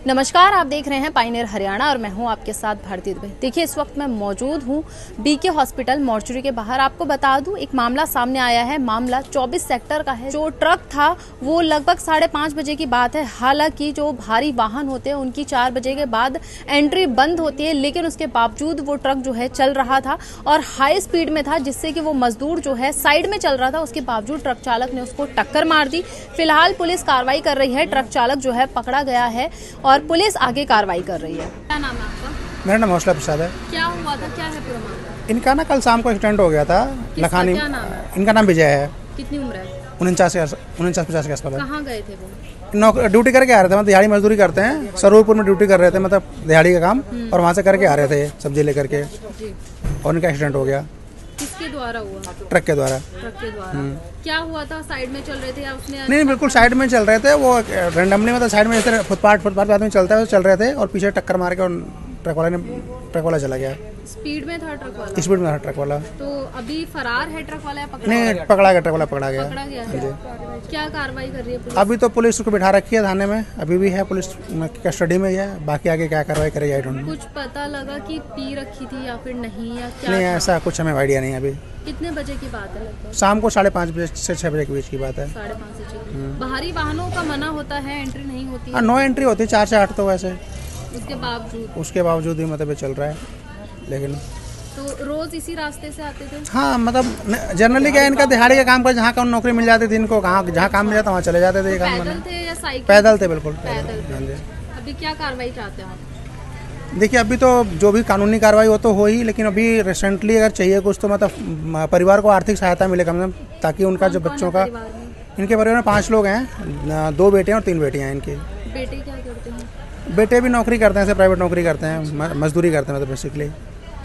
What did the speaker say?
नमस्कार, आप देख रहे हैं पायनियर हरियाणा और मैं हूं आपके साथ भारती दुबे। देखिए, इस वक्त मैं मौजूद हूं बीके हॉस्पिटल मॉर्चरी के बाहर। आपको बता दूं, एक मामला सामने आया है। मामला 24 सेक्टर का है। जो ट्रक था वो लगभग 5:30 बजे की बात है। हालांकि जो भारी वाहन होते हैं उनकी 4 बजे के बाद एंट्री बंद होती है, लेकिन उसके बावजूद वो ट्रक जो है चल रहा था और हाई स्पीड में था, जिससे कि वो मजदूर जो है साइड में चल रहा था। उसके बावजूद ट्रक चालक ने उसको टक्कर मार दी। फिलहाल पुलिस कार्रवाई कर रही है। ट्रक चालक जो है पकड़ा गया है और पुलिस आगे कार्रवाई कर रही है। क्या नाम है आपका? मेरा नाम हौसला प्रसाद है। क्या हुआ था, क्या है पूरा मामला? इनका ना कल शाम को एक्सीडेंट हो गया था लखानी। क्या नाम है? इनका नाम विजय है। कितनी उम्र है? 49-50 के आसपास है। कहाँ गए थे वो? ड्यूटी करके आ रहे थे, मतलब दिहाड़ी मजदूरी करते हैं। सरूरपुर में ड्यूटी कर रहे थे, मतलब दिहाड़ी का काम, और वहाँ से करके आ रहे थे सब्जी लेकर के, और इनका एक्सीडेंट हो गया। किसके द्वारा हुआ? ट्रक के द्वारा। ट्रक के द्वारा। क्या हुआ था? साइड में चल रहे थे या उसने? नहीं, बिल्कुल साइड में चल रहे थे वो। रेंडमली मतलब साइड में जैसे फुटपाथ पे आदमी चलता है, चल रहे थे और पीछे टक्कर मार के और ट्रक वाला चला गया। स्पीड में था ट्रक वाला? स्पीड में था ट्रक वाला। तो अभी फरार है ट्रक वाला या पकड़ा? नहीं, पकड़ा गया, ट्रक वाला पकड़ा गया। क्या कार्रवाई कर रही है पुलिस? अभी तो पुलिस उसको बिठा रखी है थाने में, अभी भी है पुलिस कस्टडी में है। बाकी आगे क्या कार्रवाई करेगी आई डोंट नो। कुछ पता लगा कि पी रखी थी या फिर नहीं, या क्या? नहीं, ऐसा कुछ हमें आइडिया नहीं है अभी। कितने बजे की बात है लगभग? शाम को 5:30 बजे से 6 बजे के बीच की बात है। 5:30 से 6। भारी वाहनों का मना होता है, एंट्री नहीं होती है? हाँ, नो एंट्री होती है 4 से 8 तो वैसे। उसके बावजूद ही मतलब चल रहा है। लेकिन तो रोज इसी रास्ते से आते थे? हाँ, मतलब जनरली क्या इनका दिहाड़ी का काम कर, जहाँ कौन नौकरी मिल जाती थी इनको, जहाँ काम मिल जाता वहाँ चले जाते थे। पैदल थे या साइकिल? पैदल थे, बिल्कुल पैदल। अभी क्या कार्रवाई चाहते हैं आप? देखिए, अभी तो जो भी कानूनी कार्रवाई हो तो हो ही, लेकिन अभी रिसेंटली अगर चाहिए कुछ तो मतलब परिवार को आर्थिक सहायता मिले कम से कम, ताकि उनका जो बच्चों का, इनके परिवार में 5 लोग हैं, 2 बेटे हैं और 3 बेटियाँ हैं इनकी। बेटे क्या करते हैं? बेटे भी नौकरी करते हैं, प्राइवेट नौकरी करते हैं, मजदूरी करते हैं मतलब बेसिकली।